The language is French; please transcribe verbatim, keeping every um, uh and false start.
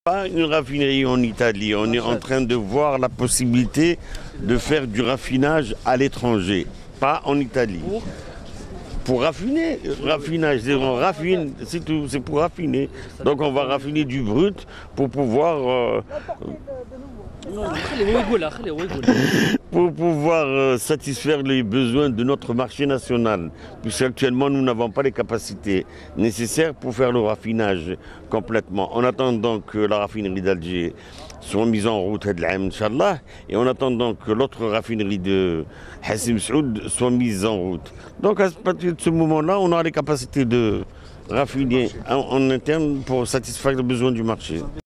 Pas une raffinerie en Italie, on est en train de voir la possibilité de faire du raffinage à l'étranger, pas en Italie. Pour raffiner, raffinage, on raffine, c'est tout, c'est pour raffiner. Donc on va raffiner du brut pour pouvoir, euh, pour pouvoir euh, satisfaire les besoins de notre marché national, puisqu'actuellement nous n'avons pas les capacités nécessaires pour faire le raffinage complètement. En attendant que la raffinerie d'Alger soit mise en route, Inch'Allah, et en attendant que l'autre raffinerie de Hassim Saoud soit mise en route. Donc à partir de ce moment-là, on aura les capacités de raffiner en, en interne pour satisfaire les besoins du marché.